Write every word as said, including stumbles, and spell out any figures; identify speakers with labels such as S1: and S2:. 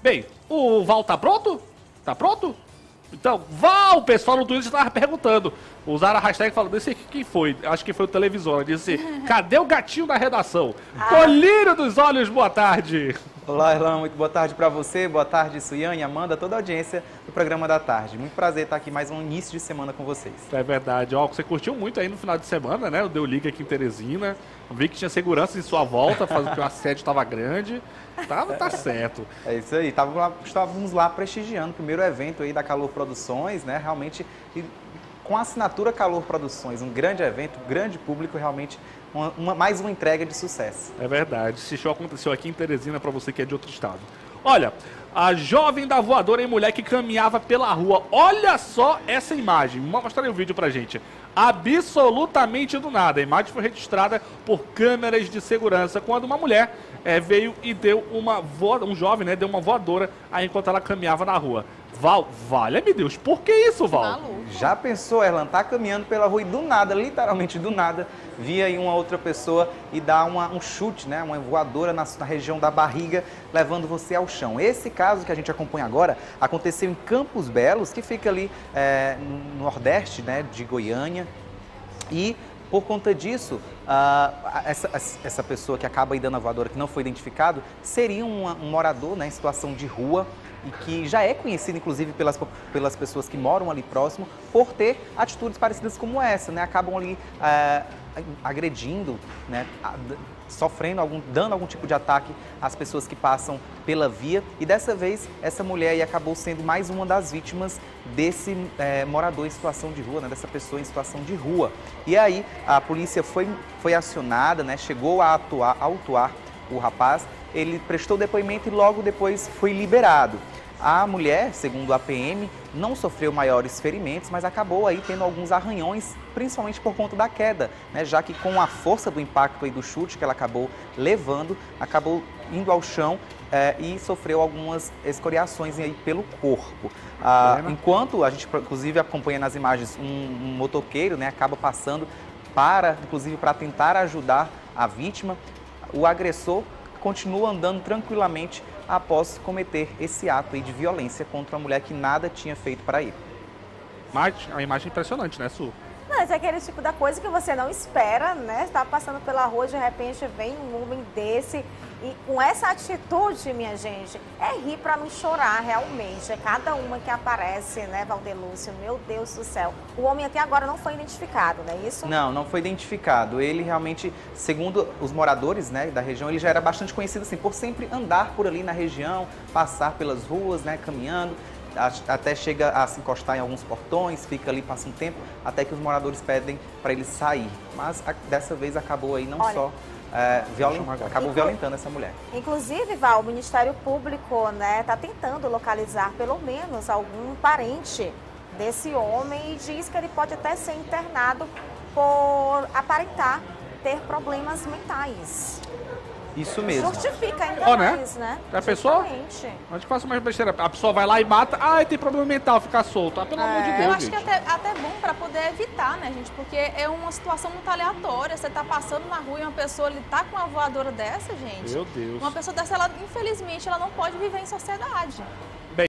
S1: Bem, o Val tá pronto? Tá pronto? Então, Val, o pessoal no Twitter estava perguntando. Usaram a hashtag falando, não sei quem foi, acho que foi o televisor. Ela disse, cadê o gatinho da redação? Ah. Colírio dos olhos, boa tarde.
S2: Olá, Erlan, muito boa tarde para você, boa tarde, Suiane, Amanda, toda a audiência do programa da tarde. Muito prazer estar aqui mais um início de semana com vocês.
S1: É verdade, ó, você curtiu muito aí no final de semana, né? O Deu Liga aqui em Teresina, vi que tinha segurança em sua volta, fazendo que o assédio estava grande, tava, tá certo.
S2: É isso aí, estávamos lá, estávamos lá prestigiando o primeiro evento aí da Calor Produções, né? Realmente, com a assinatura Calor Produções, um grande evento, grande público, realmente uma, uma, mais uma entrega de sucesso.
S1: É verdade, esse show aconteceu aqui em Teresina para você que é de outro estado. Olha, a jovem da voadora em mulher que caminhava pela rua, olha só essa imagem, mostra aí o vídeo pra gente. Absolutamente do nada, a imagem foi registrada por câmeras de segurança quando uma mulher é, veio e deu uma voadora, um jovem, né, deu uma voadora aí enquanto ela caminhava na rua. Val, valha-me Deus, por que isso, Val?
S2: Maluco. Já pensou, Erlan, tá caminhando pela rua e do nada, literalmente do nada, via aí uma outra pessoa e dá uma, um chute, né, uma voadora na, na região da barriga, levando você ao chão. Esse caso que a gente acompanha agora aconteceu em Campos Belos, que fica ali é, no nordeste, né, de Goiânia, e por conta disso, uh, essa, essa pessoa que acaba aí dando a voadora, que não foi identificado, seria um, um morador, né, em situação de rua, e que já é conhecido, inclusive, pelas, pelas pessoas que moram ali próximo, por ter atitudes parecidas como essa, né? Acabam ali uh, agredindo, né? Sofrendo, algum, dando algum tipo de ataque às pessoas que passam pela via. E dessa vez, essa mulher aí acabou sendo mais uma das vítimas desse é, morador em situação de rua, né? Dessa pessoa em situação de rua. E aí, a polícia foi, foi acionada, né? Chegou a atuar, a autuar o rapaz, ele prestou depoimento e logo depois foi liberado. A mulher, segundo a P M, não sofreu maiores ferimentos, mas acabou aí tendo alguns arranhões, principalmente por conta da queda, né? Já que com a força do impacto aí do chute que ela acabou levando, acabou indo ao chão é, e sofreu algumas escoriações aí pelo corpo. Ah, enquanto a gente, inclusive, acompanha nas imagens um, um motoqueiro, né, acaba passando para, inclusive, para tentar ajudar a vítima, o agressor continua andando tranquilamente após cometer esse ato aí de violência contra uma mulher que nada tinha feito para ele.
S1: Mas a imagem é impressionante, né, Su?
S3: Mas é aquele tipo da coisa que você não espera, né? Está passando pela rua, de repente vem um homem desse e com essa atitude, minha gente, é rir para não chorar realmente. É cada uma que aparece, né, Valdelúcio? Meu Deus do céu. O homem até agora não foi identificado, não é isso?
S2: Não, não foi identificado. Ele realmente, segundo os moradores, né, da região, ele já era bastante conhecido assim, por sempre andar por ali na região, passar pelas ruas, né, caminhando. Até chega a se encostar em alguns portões, fica ali, passa um tempo, até que os moradores pedem para ele sair. Mas a, dessa vez acabou aí não Olha, só é, violent, acabou violentando essa mulher.
S3: Inclusive, Val, o Ministério Público, né, está tentando localizar pelo menos algum parente desse homem e diz que ele pode até ser internado por aparentar ter problemas mentais.
S2: Isso mesmo.
S3: Justifica ainda
S1: oh,
S3: mais, né?
S1: né? A pessoa, a gente faz mais besteira. A pessoa vai lá e mata, ah, tem problema mental, fica solto. Ah, pelo é, amor de Deus,
S4: Eu acho
S1: gente.
S4: que até, até é bom para poder evitar, né, gente? Porque é uma situação muito aleatória. Você tá passando na rua e uma pessoa ele tá com uma voadora dessa, gente.
S1: Meu Deus.
S4: Uma pessoa dessa, ela, infelizmente, ela não pode viver em sociedade.